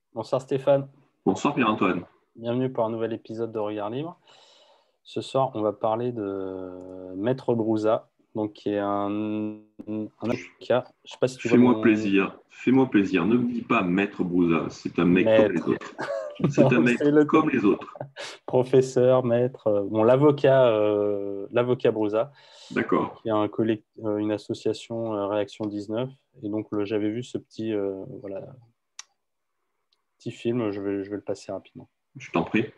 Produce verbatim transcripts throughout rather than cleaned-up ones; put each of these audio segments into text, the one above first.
Bonsoir Stéphane, Bonsoir Pierre-Antoine. bienvenue pour un nouvel épisode de Regard Libre. Ce soir, on va parler de Maître Brouza, donc qui est un, un avocat. Je sais pas si tu vois Fais-moi mon plaisir, fais-moi plaisir. Ne me dis pas Maître Brouza, c'est un mec comme les maître. autres. C'est un Non, mec c'est le comme les autres. professeur, maître, euh, bon, l'avocat, euh, l'avocat Brouza, D'accord. qui a un collect, euh, une association euh, Réaction dix-neuf. Et donc, le- j'avais vu ce petit, euh, voilà, petit film, je vais, je vais le passer rapidement. Je t'en prie.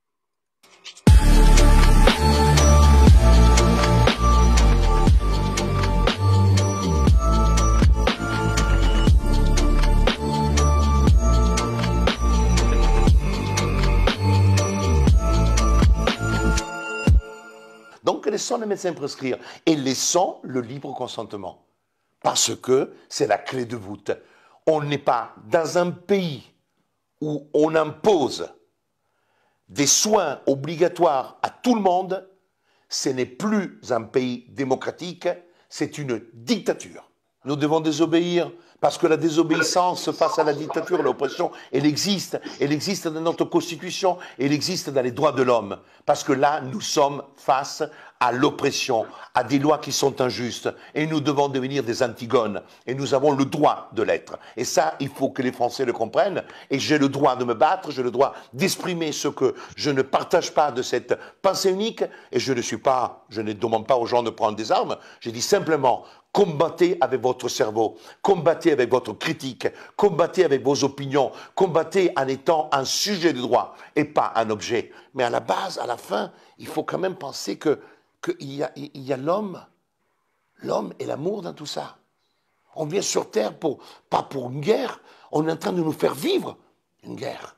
Donc laissons les médecins prescrire et laissons le libre consentement. Parce que c'est la clé de voûte. On n'est pas dans un pays où on impose des soins obligatoires à tout le monde. Ce n'est plus un pays démocratique, c'est une dictature. Nous devons désobéir parce que la désobéissance face à la dictature, l'oppression, elle existe. Elle existe dans notre constitution, elle existe dans les droits de l'homme. Parce que là, nous sommes face à l'oppression, à des lois qui sont injustes. Et nous devons devenir des Antigones. Et nous avons le droit de l'être. Et ça, il faut que les Français le comprennent. Et j'ai le droit de me battre, j'ai le droit d'exprimer ce que je ne partage pas de cette pensée unique. Et je ne suis pas, je ne demande pas aux gens de prendre des armes. Je dis simplement, combattez avec votre cerveau, combattez avec votre critique, combattez avec vos opinions, combattez en étant un sujet de droit et pas un objet. Mais à la base, à la fin, il faut quand même penser que qu'il y a, il y a l'homme, l'homme et l'amour dans tout ça. On vient sur Terre pour, pas pour une guerre, on est en train de nous faire vivre une guerre.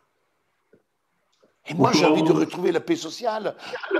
Et moi, j'ai envie de retrouver la paix sociale.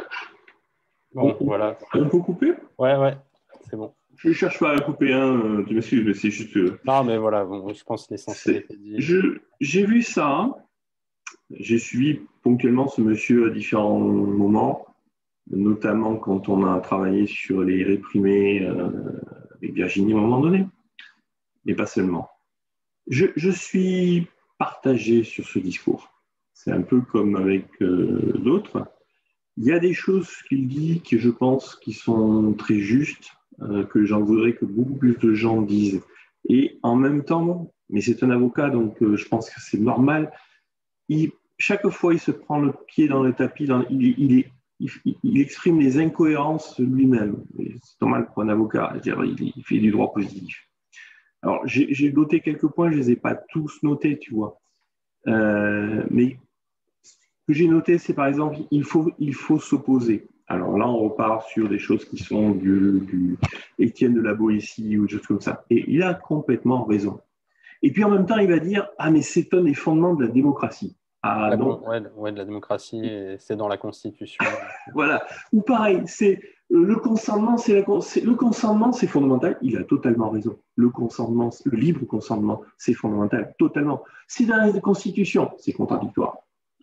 Bon, voilà. On peut couper? Ouais, ouais, c'est bon. Je ne cherche pas à couper un, euh, tu m'excuses, mais c'est juste... euh, Non, mais voilà, bon, je pense que l'essentiel c'est- était dit. je- J'ai vu ça, j'ai suivi ponctuellement ce monsieur à différents moments, notamment quand on a travaillé sur les réprimés euh, avec Virginie à un moment donné, mais pas seulement. Je, je suis partagé sur ce discours. C'est un peu comme avec euh, d'autres. Il y a des choses qu'il dit que je pense qui sont très justes, euh, que j'en voudrais que beaucoup plus de gens disent. Et en même temps, mais c'est un avocat, donc euh, je pense que c'est normal, il, chaque fois il se prend le pied dans le tapis, dans, il, il, est, il, il exprime les incohérences lui-même. C'est normal pour un avocat, je veux dire, il, il fait du droit positif. Alors, j'ai j'ai noté quelques points, je ne les ai pas tous notés, tu vois. Euh, mais ce que j'ai noté, c'est par exemple, il faut, il faut s'opposer. Alors là, on repart sur des choses qui sont du, du Étienne de la Boétie ou des choses comme ça. Et il a complètement raison. Et puis en même temps, il va dire, ah mais c'est un des fondements de la démocratie. Ah La, non, ouais, ouais, de la démocratie, et c'est dans la Constitution. voilà. Ou pareil, c'est euh, le consentement, c'est la, c'est- le consentement, c'est fondamental. Il a totalement raison. Le consentement, le libre consentement, c'est fondamental, totalement. C'est dans la Constitution, c'est contradictoire.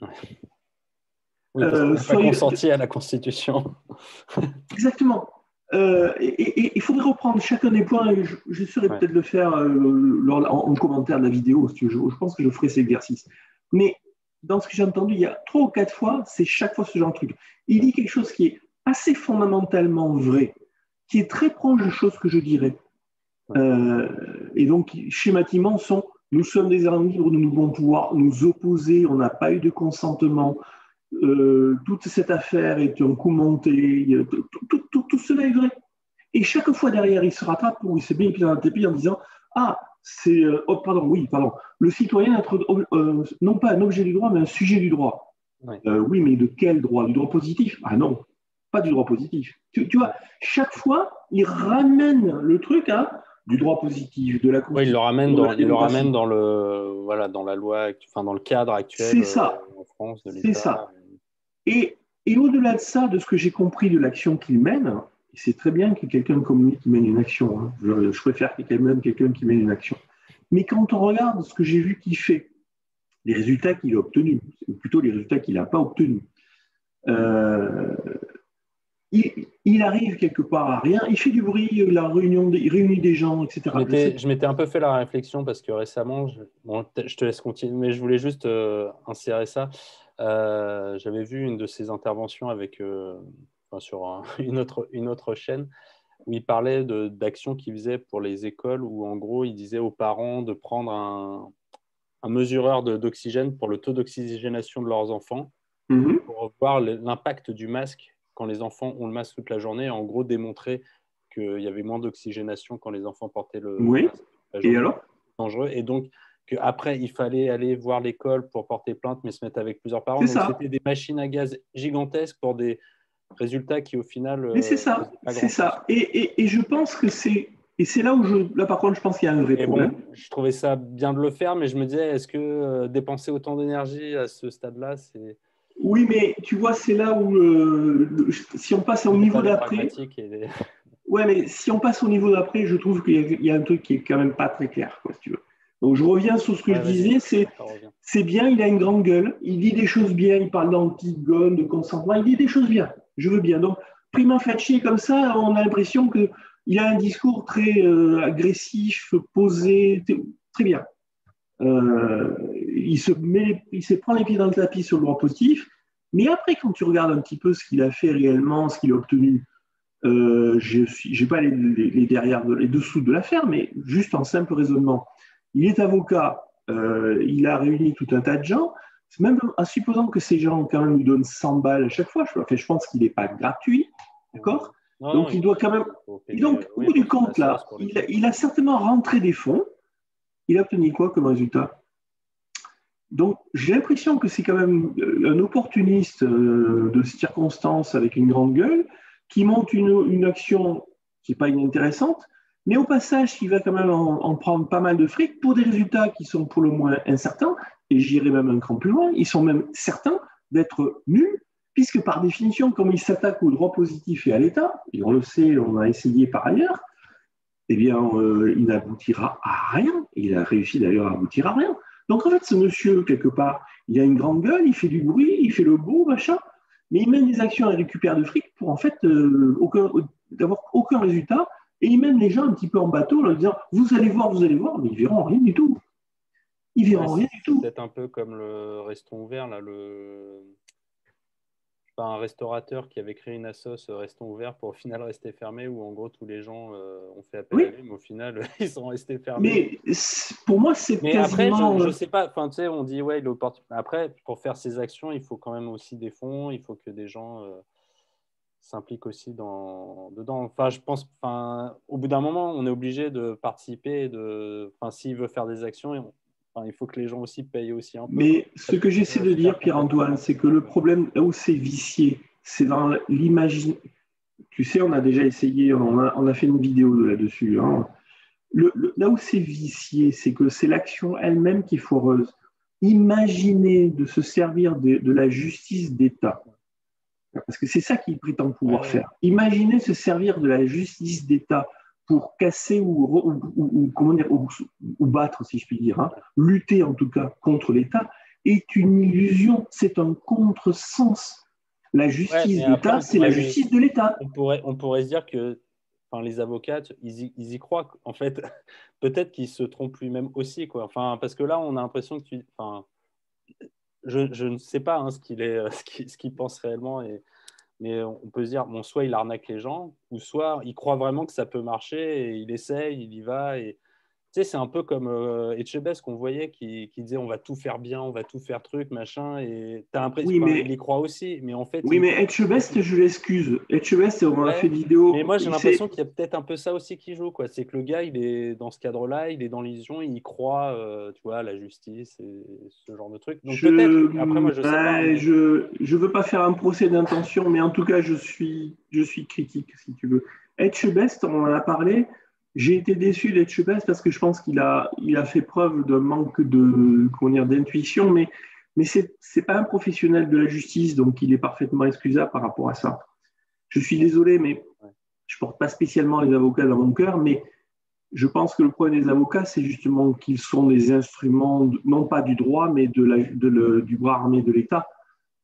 Oui, parce qu'il Euh, n'a pas soyez consenti à la Constitution. exactement. Euh, et il faudrait reprendre chacun des points. Et je, je saurais Ouais. peut-être le faire euh, lors- en, en commentaire de la vidéo. Si tu veux. Je, je pense que je ferai cet exercice. Mais dans ce que j'ai entendu, il y a trois ou quatre fois, c'est chaque fois ce genre de truc. Il dit quelque chose qui est assez fondamentalement vrai, qui est très proche de choses que je dirais. Euh, et donc, schématiquement, sont nous sommes des êtres libres, nous devons pouvoir nous opposer, on n'a pas eu de consentement. Euh, toute cette affaire est un coup monté, tout, tout, tout, tout cela est vrai. Et chaque fois derrière, il se rattrape ou il se met dans le tapis en disant ah, c'est. Euh, oh, pardon, oui, pardon. Le citoyen est euh, non pas un objet du droit, mais un sujet du droit. Ouais. Euh, oui, mais de quel droit? Du droit positif? Ah non, pas du droit positif. Tu, tu vois, chaque fois, il ramène le truc à du droit positif, de la Oui, il le ramène Constitution, de dans, la il le ramène démocratie. dans le, voilà, dans la loi, actu- enfin, dans le cadre actuel C'est euh, ça, en France de c'est l'État. ça. Et, et au-delà de ça, de ce que j'ai compris de l'action qu'il mène, c'est très bien qu'il y ait quelqu'un comme lui qui mène une action. Hein. Je, je préfère qu'il y ait même quelqu'un qui mène une action. Mais quand on regarde ce que j'ai vu qu'il fait, les résultats qu'il a obtenus, ou plutôt les résultats qu'il n'a pas obtenus, euh, il, il arrive quelque part à rien, il fait du bruit, la réunion, des- il réunit des gens, et cetera. Je m'étais, je m'étais un peu fait la réflexion parce que récemment, je, bon, peut-être- je te laisse continuer, mais je voulais juste euh, insérer ça. Euh, j'avais vu une de ses interventions avec, euh, enfin, sur un- une autre, une autre chaîne où il parlait de, d'actions qu'il faisait pour les écoles où en gros il disait aux parents de prendre un, un mesureur de- d'oxygène pour le taux d'oxygénation de leurs enfants Mhm. pour voir le- l'impact du masque quand les enfants ont le masque toute la journée et en gros démontrer qu'il y avait moins d'oxygénation quand les enfants portaient le, le Oui. masque toute la Et journée, alors? dangereux, et donc qu'après il fallait aller voir l'école pour porter plainte mais se mettre avec plusieurs parents, C'est donc ça. c'était des machines à gaz gigantesques pour des résultats qui au final Mais c'est euh, ça, faisaient pas c'est grand-chose. ça. Et, et, et je pense que c'est, et c'est là où je, là par contre, je pense qu'il y a un vrai Et bon, problème. je trouvais ça bien de le faire, mais je me disais, est-ce que euh, dépenser autant d'énergie à ce stade-là, c'est Oui, mais tu vois, c'est là où, euh, le- si on passe au niveau l'état des d'après, pragmatiques et des... ouais, mais si on passe au niveau d'après, je trouve qu'il y a, il y a un truc qui est quand même pas très clair, quoi, si tu veux. Donc je reviens sur ce que je Ouais, vas-y, disais, c'est, ça revient. c'est bien, il a une grande gueule, il dit des choses bien, il parle d'antigone, de consentement, il dit des choses bien, je veux bien. Donc, prima facie, comme ça, on a l'impression qu'il a un discours très euh, agressif, posé, t- très bien. Euh, il, se met, il se prend les pieds dans le tapis sur le droit positif, mais après, quand tu regardes un petit peu ce qu'il a fait réellement, ce qu'il a obtenu, euh, je n'ai pas les, les, les derrière, les dessous de l'affaire, mais juste en simple raisonnement. Il est avocat, euh, il a réuni tout un tas de gens, même en supposant que ces gens quand même lui donnent cent balles à chaque fois, je, enfin, je pense qu'il n'est pas gratuit, d'accord? Non, non, Donc il il doit quand même. faut Et payer, donc, euh, au oui, bout du pour son compte, là, assos, pour les il a, trucs. il a certainement rentré des fonds. Il a obtenu quoi comme résultat? Donc, j'ai l'impression que c'est quand même euh, un opportuniste euh, de circonstances avec une grande gueule qui monte une, une action qui n'est pas inintéressante, mais au passage, qui va quand même en, en prendre pas mal de fric pour des résultats qui sont pour le moins incertains, et j'irai même un cran plus loin, ils sont même certains d'être nuls, puisque par définition, comme il s'attaque au droit positif et à l'État, et on le sait, on a essayé par ailleurs, eh bien, euh, il n'aboutira à rien. Il a réussi d'ailleurs à aboutir à rien. Donc, en fait, ce monsieur, quelque part, il a une grande gueule, il fait du bruit, il fait le beau, machin, mais il mène des actions et récupère de fric pour, en fait, euh, aucun, d'avoir aucun résultat. Et il mène les gens un petit peu en bateau en leur disant, vous allez voir, vous allez voir, mais ils verront rien du tout. Ils Ouais, verront rien c'est du c'est tout. peut-être un peu comme le Restons ouverts, là, le... pas un restaurateur qui avait créé une assoce euh, Restons ouverts pour au final rester fermé, où en gros tous les gens euh, ont fait appel Oui, à lui, mais au final ils sont restés fermés. mais pour moi, c'est Mais après, je, quasiment. je euh, sais pas, enfin, tu sais, on dit, ouais, il est opportun. Après, pour faire ces actions, il faut quand même aussi des fonds, il faut que des gens euh, s'impliquent aussi dans, dedans. Enfin, je pense, enfin, au bout d'un moment, on est obligé de participer, et de, enfin, s'il veut faire des actions, on- enfin, il faut que les gens aussi payent aussi un peu, quoi. Mais ce que j'essaie Euh, de faire dire, complètement Pierre-Antoine, c'est que n'importe le quoi. problème, là où c'est vicié, c'est dans l'imagine. Tu sais, on a déjà essayé, on a, on a fait une vidéo là-dessus. Hein. Le, le, là où c'est vicié, c'est que c'est l'action elle-même qui est foireuse. Imaginez de se servir de, de la justice d'État, parce que c'est ça qu'il prétend Ouais, pouvoir ouais. faire. Imaginez se servir de la justice d'État pour casser ou, ou, ou, ou comment dire, ou, ou battre, si je puis dire, hein, lutter en tout cas contre l'État, est une illusion, c'est un contresens. La Ouais, mais justice après, d'État, on c'est la pourrait, mais justice de l'État. on pourrait, on pourrait se dire que, enfin, les avocats, ils y, ils y croient. En fait, peut-être qu'ils se trompent lui-même aussi, quoi. Enfin, parce que là, on a l'impression que tu, enfin, je, je ne sais pas hein, ce qu'il est, ce qu'il, ce qu'il pense réellement, et, mais on peut se dire, bon, soit il arnaque les gens, ou soit il croit vraiment que ça peut marcher et il essaye, il y va. Et tu sais, c'est un peu comme euh, Etchebest qu'on voyait qui, qui disait on va tout faire bien, on va tout faire truc, machin. Et t'as l'impression, Oui, enfin, il y mais croit aussi, mais en fait, Oui, il, mais Etchebest, je l'excuse. Etchebest, on a fait ouais. une Mais vidéo. moi, j'ai C'est l'impression qu'il y a peut-être un peu ça aussi qui joue, quoi. C'est que le gars, il est dans ce cadre-là, il est dans l'illusion, il y croit, euh, tu vois, à la justice et ce genre de truc. Donc peut-être, après, Je moi, je sais pas, ben, mais je je veux pas faire un procès d'intention, mais en tout cas, je suis je suis critique, si tu veux. Etchebest, on en a parlé. J'ai été déçu d'Etchebest parce que je pense qu'il a il a fait preuve d'un manque de comment dire d'intuition, mais mais c'est c'est pas un professionnel de la justice, donc il est parfaitement excusable par rapport à ça. Je suis ouais, désolé, mais ouais. je porte pas spécialement les avocats dans mon cœur, mais je pense que le problème des avocats, c'est justement qu'ils sont des instruments, non pas du droit, mais de la, de le, du bras armé de l'État.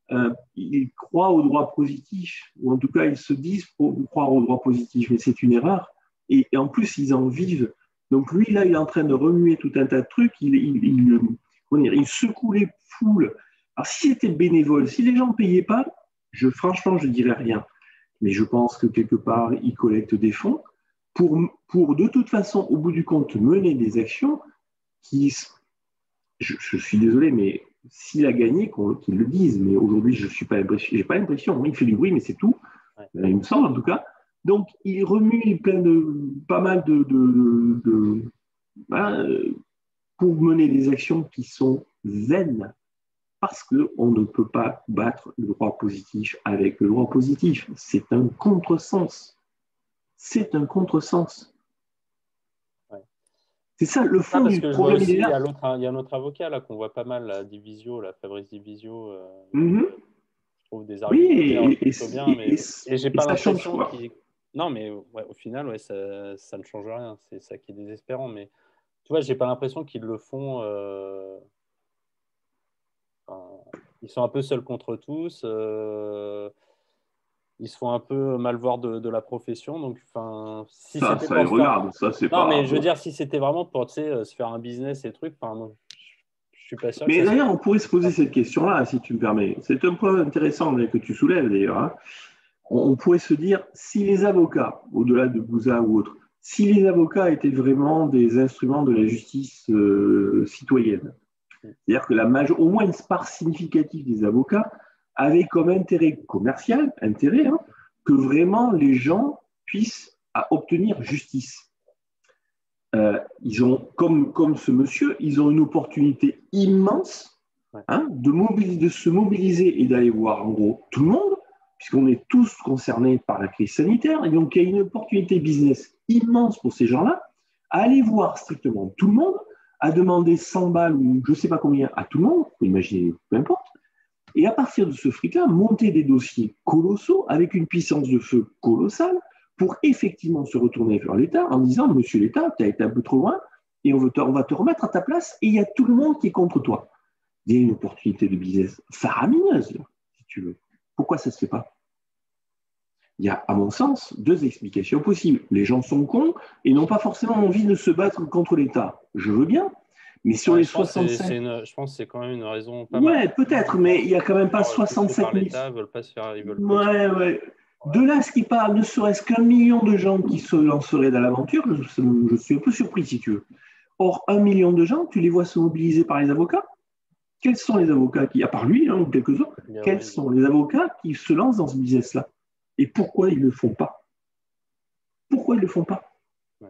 euh, ils croient au droit positif, ou en tout cas, ils se disent pour croire au droit positif, mais c'est une erreur. Et, et en plus, ils en vivent. Donc lui, là, il est en train de remuer tout un tas de trucs. Il, il, il, comment dire, il secoue les foules. Alors, si c'était bénévole, si les gens ne payaient pas, je, franchement, je ne dirais rien. Mais je pense que quelque part, il collecte des fonds pour, pour, de toute façon, au bout du compte, mener des actions qui, je, je suis désolé, mais s'il a gagné, qu'il le dise. Mais aujourd'hui, je n'ai pas l'impression. J'ai pas l'impression. Il fait du bruit, mais c'est tout. Ouais. Il me semble, en tout cas. Donc, il remue plein de, pas mal de, de, de, de ben, pour mener des actions qui sont vaines, parce qu'on ne peut pas battre le droit positif avec le droit positif. C'est un contresens. C'est un contresens. Ouais. C'est ça le fond ah, du problème. Il y a l'autre, il y a un autre avocat là qu'on voit pas mal, là, Divisio, là, Fabrice Divisio. Euh, mm-hmm. Je trouve des argumentaires oui, et, plutôt et, bien, et, mais et, et j'ai pas l'impression qu'il... Non, mais ouais, au final, ouais, ça, ça ne change rien. C'est ça qui est désespérant. Mais tu vois, j'ai pas l'impression qu'ils le font. Euh... Enfin, ils sont un peu seuls contre tous. Euh... Ils se font un peu mal voir de, de la profession. Donc, enfin, si ça, c'était ça pour les regarde. Ça, c'est non, pas... mais je veux dire, si c'était vraiment pour, tu sais, se faire un business et trucs, enfin, je suis pas sûr. Mais que ça d'ailleurs, soit... on pourrait se poser cette question-là, si tu me permets. C'est un point intéressant que tu soulèves, d'ailleurs. Hein. On pourrait se dire, si les avocats, au-delà de Bouza ou autres, si les avocats étaient vraiment des instruments de la justice euh, citoyenne, c'est-à-dire que la major... au moins une part significative des avocats avait comme intérêt commercial, intérêt, hein, que vraiment les gens puissent obtenir justice. Euh, ils ont, comme, comme ce monsieur, ils ont une opportunité immense hein, de, mobiliser, de se mobiliser et d'aller voir en gros tout le monde, puisqu'on est tous concernés par la crise sanitaire, et donc il y a une opportunité business immense pour ces gens-là, à aller voir strictement tout le monde, à demander cent balles ou je ne sais pas combien à tout le monde, vous imaginez, peu importe, et à partir de ce fric-là, monter des dossiers colossaux avec une puissance de feu colossale pour effectivement se retourner vers l'État en disant « Monsieur l'État, tu as été un peu trop loin et on, veut te, on va te remettre à ta place et il y a tout le monde qui est contre toi. » Il y a une opportunité de business faramineuse, là, si tu veux. Pourquoi ça ne se fait pas? Il y a, à mon sens, deux explications possibles. Les gens sont cons et n'ont pas forcément envie de se battre contre l'État. Je veux bien, mais sur ouais, les soixante-cinq... C'est une, je pense que c'est quand même une raison pas ouais, peut-être, mais il n'y a quand même pas soixante-cinq mille... Ils veulent pas se faire... Ils veulent ouais, pas ouais. De là, ce qui parle, ne serait-ce qu'un million de gens qui se lanceraient dans l'aventure, je, je suis un peu surpris, si tu veux. Or, un million de gens, tu les vois se mobiliser par les avocats? Quels sont les avocats qui, à part lui hein, ou quelques autres, yeah, quels ouais, sont ouais. les avocats qui se lancent dans ce business-là? Et pourquoi ils ne le font pas? Pourquoi ils ne le font pas? ouais.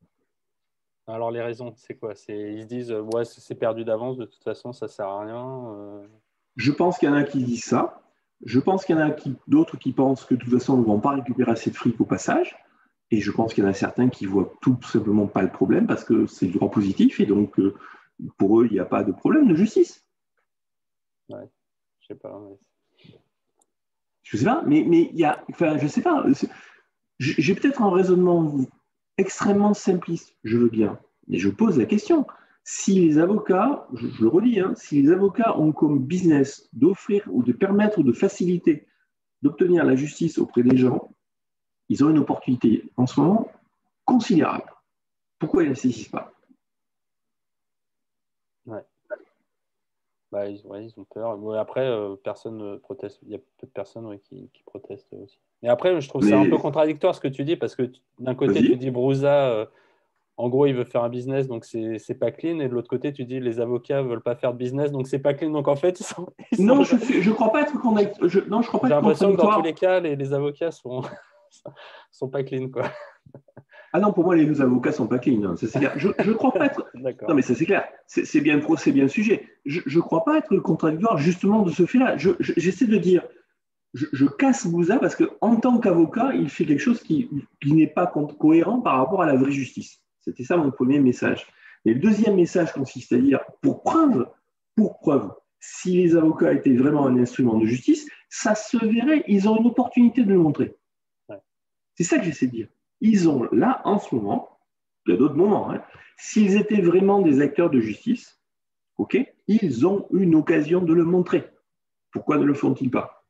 Alors, les raisons, c'est quoi? Ils se disent, ouais, c'est perdu d'avance, de toute façon, ça ne sert à rien. Euh... Je pense qu'il y en a qui disent ça. Je pense qu'il y en a qui, d'autres qui pensent que de toute façon, ils ne vont pas récupérer assez de fric au passage. Et je pense qu'il y en a certains qui ne voient tout simplement pas le problème parce que c'est du droit positif et donc euh, pour eux, il n'y a pas de problème de justice. Ouais, je sais pas. Ouais. Je sais pas, mais mais il y a, enfin, je sais pas. J'ai peut-être un raisonnement extrêmement simpliste. Je veux bien, mais je pose la question. Si les avocats, je, je le redis, hein, si les avocats ont comme business d'offrir ou de permettre ou de faciliter d'obtenir la justice auprès des gens, ils ont une opportunité en ce moment considérable. Pourquoi ils ne la saisissent pas? Ouais. Bah, ils, ouais, ils ont peur. Ouais, après, euh, personne ne proteste. Il y a peu de personnes ouais, qui, qui protestent aussi. Et après, je trouve Mais... ça un peu contradictoire ce que tu dis, parce que d'un côté, tu dis Brouza, euh, en gros, il veut faire un business, donc c'est, c'est pas clean. Et de l'autre côté, tu dis les avocats ne veulent pas faire de business, donc c'est pas clean. Donc en fait, ils sont. Ils non, sont... je ne crois pas être qu'on a... je... Non, je crois pas J'ai être l'impression que dans tous les cas, les, les avocats sont... sont pas clean, quoi. Ah non, pour moi, les avocats ne sont pas clean. Hein. Ça, c'est clair. Je ne crois pas être. Non, mais ça, c'est clair. C'est, c'est bien pro, c'est bien le sujet. Je ne crois pas être contradictoire justement de ce fait-là. Je, je, j'essaie de dire, je, je casse Bouza parce qu'en tant qu'avocat, il fait quelque chose qui, qui n'est pas cohérent par rapport à la vraie justice. C'était ça mon premier message. Et le deuxième message consiste à dire, pour preuve, pour preuve, si les avocats étaient vraiment un instrument de justice, ça se verrait, ils ont une opportunité de le montrer. Ouais. C'est ça que j'essaie de dire. Ils ont là, en ce moment, il y a d'autres moments, hein, s'ils étaient vraiment des acteurs de justice, ok, ils ont une occasion de le montrer. pourquoi ne le font-ils pas?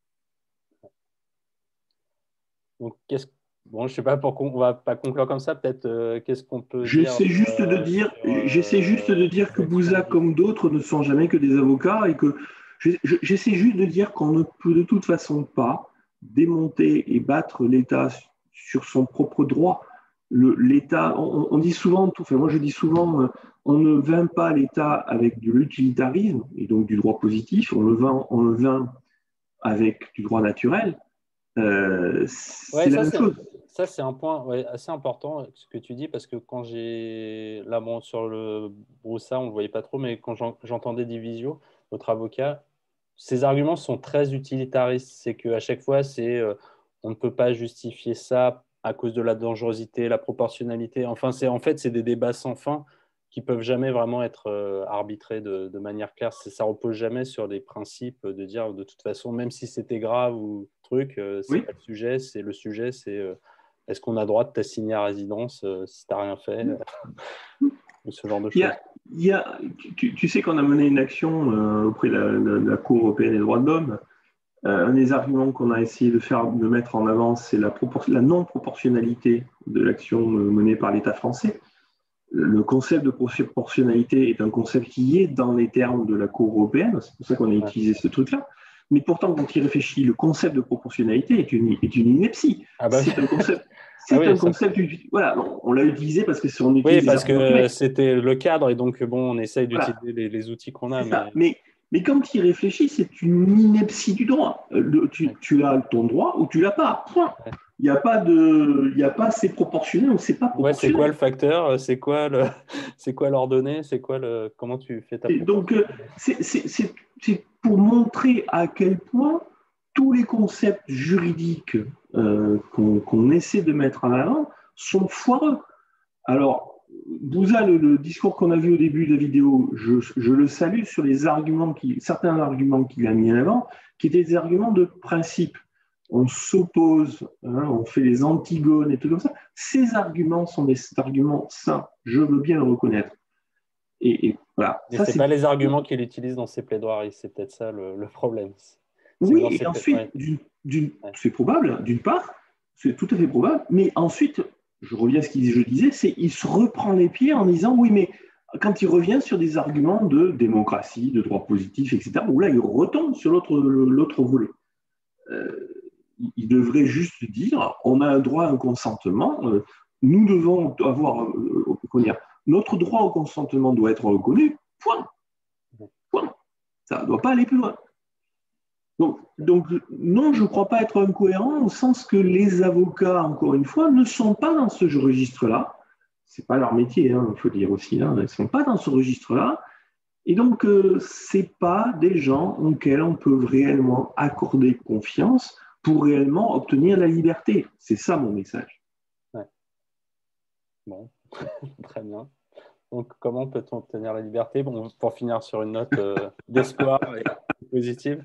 Donc, qu'est-ce bon, je sais pas pourquoi on va pas conclure comme ça. Peut-être euh, qu'est-ce qu'on peut dire J'essaie juste de euh, dire, sur j'essaie juste de euh, dire que les actions Bouza, du- comme d'autres, ne sont jamais que des avocats et que je- je- j'essaie juste de dire qu'on ne peut de toute façon pas démonter et battre l'État sur son propre droit. Le- L'État, on, on dit souvent, enfin moi je dis souvent, euh, on ne vainc pas l'État avec de l'utilitarisme et donc du droit positif, on le vainc, on le vainc avec du droit naturel. Euh, Ouais, c'est la ça même c'est chose. ça c'est un point ouais, assez important ce que tu dis parce que quand j'ai là bon sur le Broussa on le voyait pas trop mais quand j'en- j'entendais Divisio, notre avocat, ses arguments sont très utilitaristes. C'est qu'à chaque fois c'est euh, on ne peut pas justifier ça à cause de la dangerosité, la proportionnalité. Enfin c'est en fait c'est des débats sans fin qui peuvent jamais vraiment être euh, arbitrés de, de manière claire. C'est- Ça repose jamais sur des principes de dire de toute façon, même si c'était grave ou truc, euh, c'est Oui. pas le sujet. C'est le sujet, c'est euh, est-ce qu'on a le droit de t'assigner à résidence euh, si t'as rien fait ou ce genre de Il y choses. a, il y a, tu, tu sais qu'on a mené une action euh, auprès de la, de la Cour européenne des droits de l'homme. Euh, un des arguments qu'on a essayé de faire, de mettre en avant, c'est la, la non-proportionnalité de l'action euh, menée par l'État français. Le concept de proportionnalité est un concept qui est dans les termes de la Cour européenne, c'est pour ça qu'on a Ouais. utilisé ce truc-là. Mais pourtant, quand il réfléchit, le concept de proportionnalité est une, est une ineptie. Ah bah C'est un concept, ah c'est oui, un ça- concept. Voilà, on, on l'a utilisé parce que on oui, utilise des parce arguments que numériques. c'était le cadre et donc bon, on essaye Voilà, d'utiliser les, les outils qu'on a, c'est ça. mais Mais, mais quand il réfléchit, c'est une ineptie du droit. Euh, le- tu, ouais, tu as ton droit ou tu l'as pas. Point. ouais. Il n'y a pas de, il y a pas c'est proportionnel ou c'est pas Ouais, c'est quoi proportionnel. le facteur? C'est quoi le, c'est quoi l'ordonnée? C'est quoi le, comment tu fais ta Et donc, euh, proportion? c'est c'est- c'est- c'est pour montrer à quel point tous les concepts juridiques euh, qu'on qu'on essaie de mettre en avant sont foireux. Alors, Bouza, le, le discours qu'on a vu au début de la vidéo, je, je le salue sur les arguments qui, certains arguments qu'il a mis en avant, qui étaient des arguments de principe. On s'oppose, hein, on fait les antigones et tout comme ça. Ces arguments sont des arguments sains. Je veux bien le reconnaître. Et, et voilà, Mais ça c'est c'est. pas les arguments qu'il utilise dans ses plaidoiries, c'est peut-être ça le, le problème. C'est que dans Oui, ses et pla- ensuite, ouais, d'une- d'une- ouais. c'est probable, d'une part, c'est tout à fait probable, mais ensuite, je reviens à ce que je disais, c'est il se reprend les pieds en disant oui, mais quand il revient sur des arguments de démocratie, de droit positif, et cetera, où là, il retombe sur l'autre l'autre volet. Euh, il devrait juste dire on a un droit à un consentement, euh, nous devons avoir, euh, comment dire, notre droit au consentement doit être reconnu, point, point. Ça ne doit pas aller plus loin. Donc, donc, non, je ne crois pas être incohérent au sens que les avocats, encore une fois, ne sont pas dans ce registre-là. Ce n'est pas leur métier, hein, il faut dire aussi. Hein, ils ne sont pas dans ce registre-là. Et donc, euh, ce n'est pas des gens auxquels on peut réellement accorder confiance pour réellement obtenir la liberté. C'est ça mon message. Ouais. Bon, très bien. Donc, comment peut-on obtenir la liberté? Bon, pour finir sur une note euh, d'espoir et positive.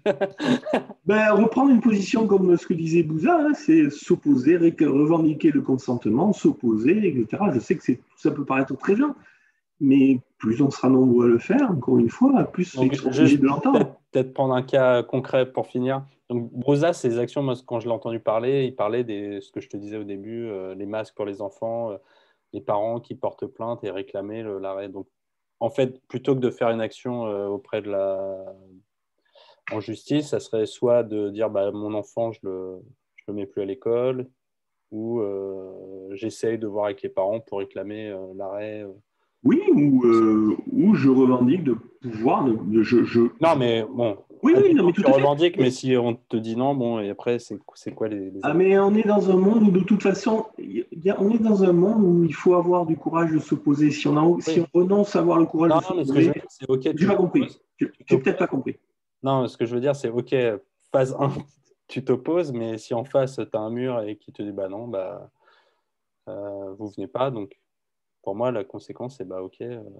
Ben, reprendre une position comme ce que disait Bouza, hein, c'est s'opposer, revendiquer le consentement, s'opposer, et cetera. Je sais que ça peut paraître très bien, mais plus on sera nombreux à le faire, encore une fois, plus Donc, ils seront obligés juste de l'entendre. peut-être peut-être prendre un cas concret pour finir. Donc, Brosa, ses actions, moi, quand je l'ai entendu parler, il parlait de ce que je te disais au début, euh, les masques pour les enfants, euh, les parents qui portent plainte et réclamer le- l'arrêt. Donc, en fait, plutôt que de faire une action euh, auprès de la en justice, ça serait soit de dire bah, mon enfant, je le, je le mets plus à l'école, ou euh, j'essaye de voir avec les parents pour réclamer euh, l'arrêt. euh. Oui, ou, euh, ou je revendique de pouvoir, de, de- je, je, Non, je- mais bon, Oui, oui, non, admettons mais que tu tout à fait. revendiques, mais Mais, si on te dit non, bon, et après, c'est c'est quoi les, les ah, autres? mais on est dans un monde où, de toute façon, il y a- on est dans un monde où il faut avoir du courage de s'opposer. Si on, a, si Oui. on renonce à avoir le courage Non, de mais ce que je veux s'opposer, dire, c'est OK, j'ai tu pas compris. t'opposes. Tu Tu n'as peut-être pas t'opposes. compris. Non, ce que je veux dire, c'est OK, phase un, tu t'opposes, mais si en face, tu as un mur et qui te dit bah non, bah, euh, vous venez pas, donc pour moi, la conséquence, c'est bah OK. euh,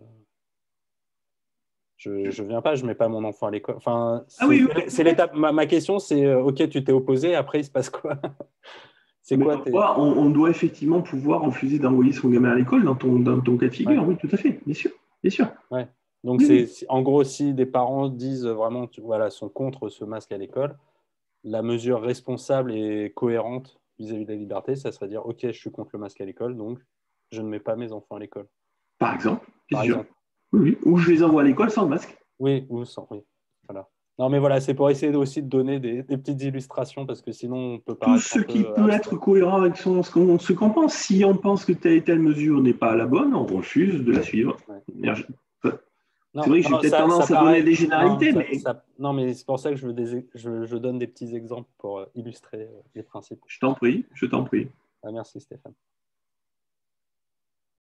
Je ne viens pas, je ne mets pas mon enfant à l'école. Enfin, Ah c'est oui, c'est oui. l'étape. Ma, ma question, c'est euh, OK, tu t'es opposé, après, il se passe quoi? C'est Mais quoi donc, tes... voilà, on, on doit effectivement pouvoir refuser d'envoyer son gamin à l'école dans ton, dans ton cas de Ouais, figure. Oui, tout à fait, bien sûr. Bien sûr. ouais. Donc, Oui. c'est, en gros, si des parents disent vraiment, tu- voilà, sont contre ce masque à l'école, la mesure responsable et cohérente vis-à-vis de la liberté, ça serait dire, OK, je suis contre le masque à l'école, donc je ne mets pas mes enfants à l'école, Par exemple, bien par sûr. exemple. Oui, oui. Ou je les envoie à l'école sans masque. Oui, ou sans, oui. Voilà. Non, mais voilà, c'est pour essayer aussi de donner des, des petites illustrations, parce que sinon, on peut Tout paraître ce un qui peu peut abstrait. être cohérent avec son, ce qu'on ce qu'on pense. Si on pense que telle et telle mesure n'est pas la bonne, on refuse de la suivre. Ouais. C'est Non, vrai que j'ai non, peut-être ça, ça tendance à donner paraît. des Non, généralités, ça, mais ça- non, mais c'est pour ça que je, veux des- je, je donne des petits exemples pour euh, illustrer euh, les principes. je t'en prie, je t'en prie. Ah, merci Stéphane.